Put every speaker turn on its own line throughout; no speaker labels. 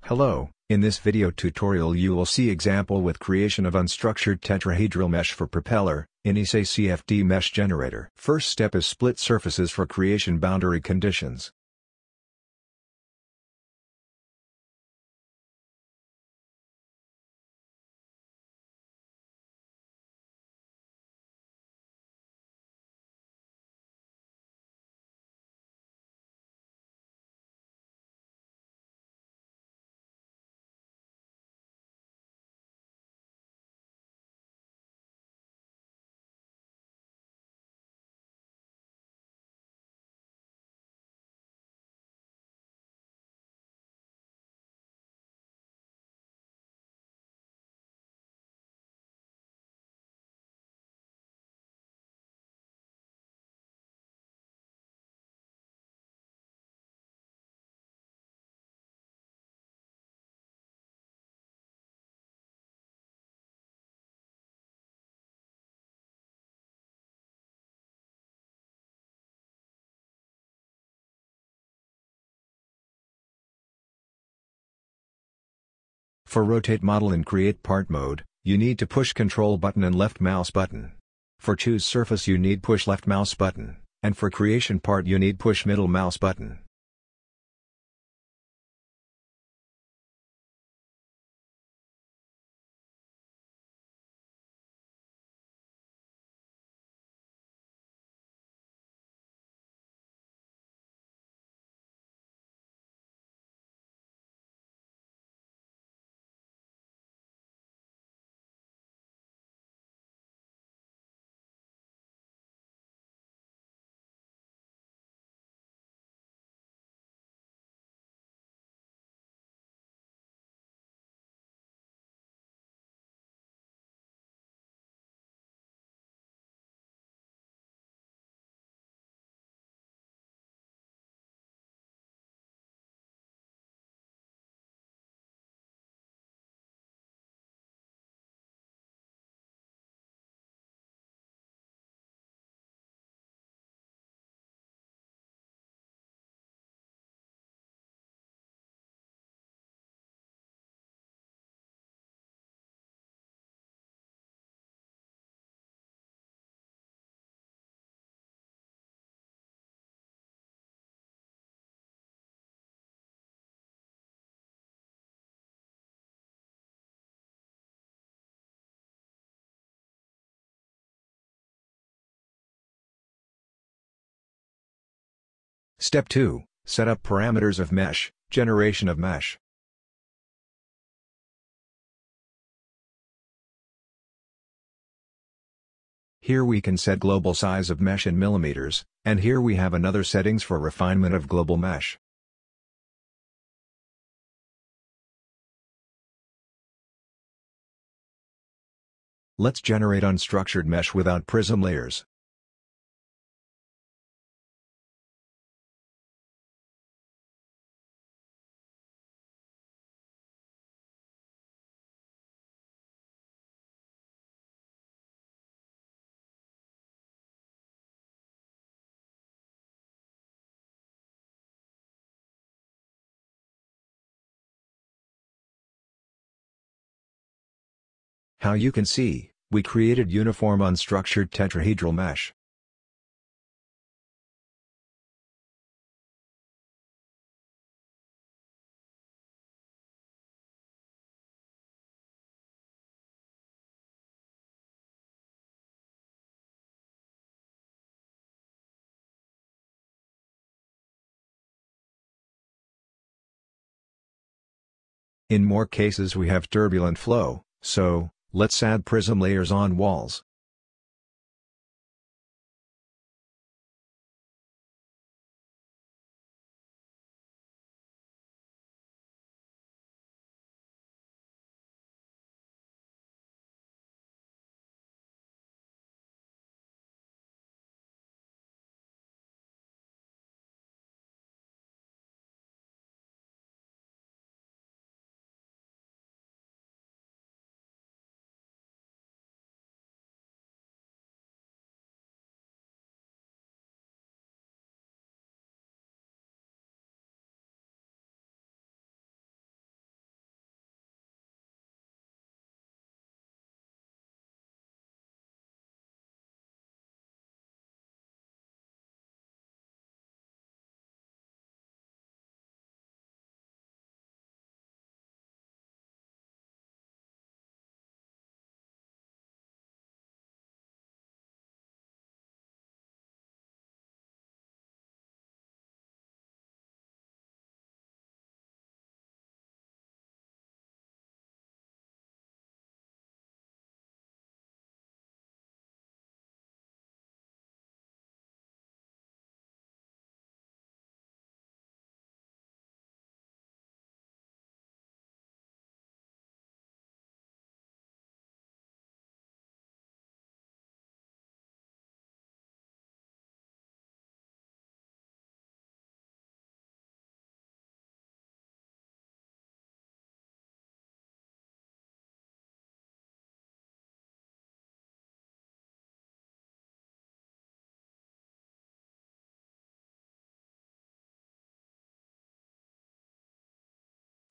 Hello, in this video tutorial you will see example with creation of unstructured tetrahedral mesh for propeller, in ANSYS CFD mesh generator. First step is split surfaces for creation boundary conditions. For rotate model in create part mode, you need to push control button and left mouse button. For choose surface you need push left mouse button, and for creation part you need push middle mouse button. Step 2, set up parameters of mesh, generation of mesh. Here we can set global size of mesh in millimeters, and here we have another settings for refinement of global mesh. Let's generate unstructured mesh without prism layers. How you can see, we created uniform unstructured tetrahedral mesh. In more cases we have turbulent flow, so, let's add prism layers on walls.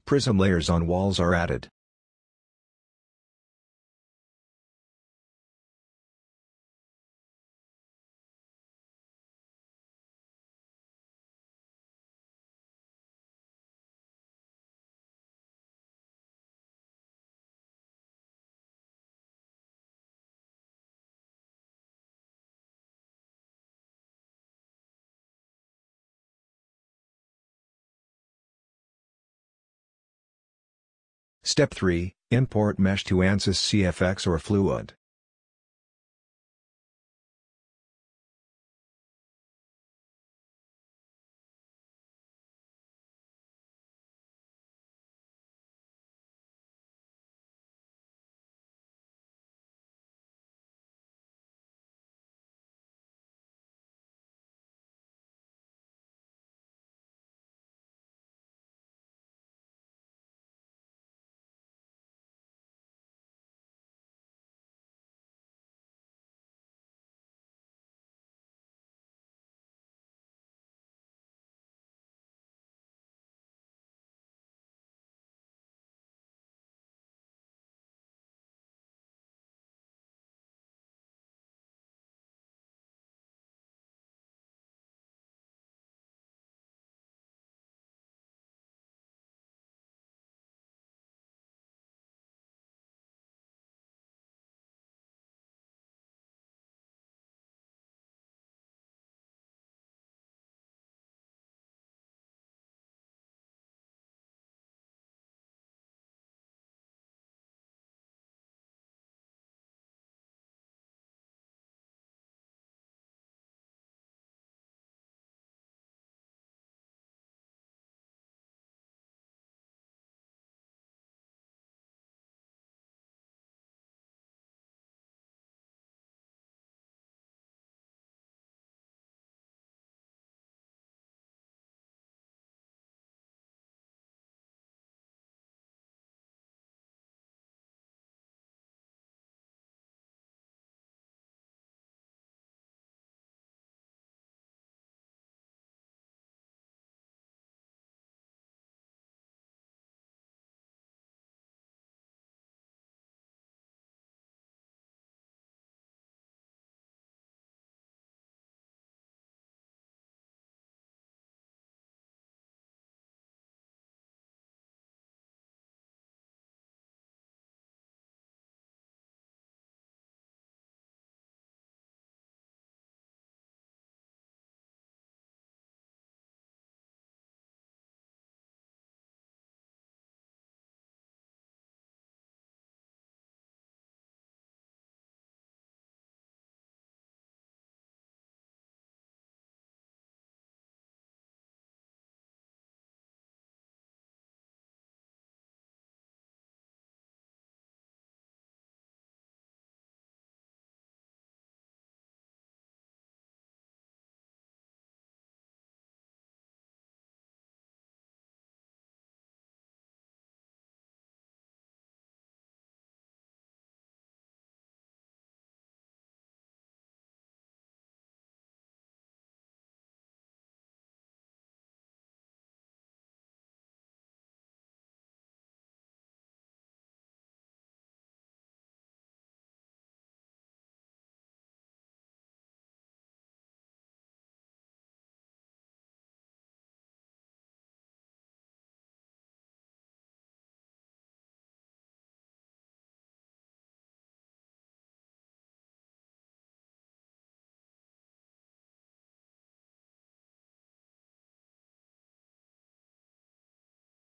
Prism layers on walls are added. Step 3, import mesh to ANSYS CFX or Fluent.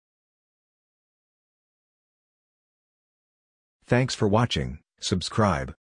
Thanks for watching. Subscribe.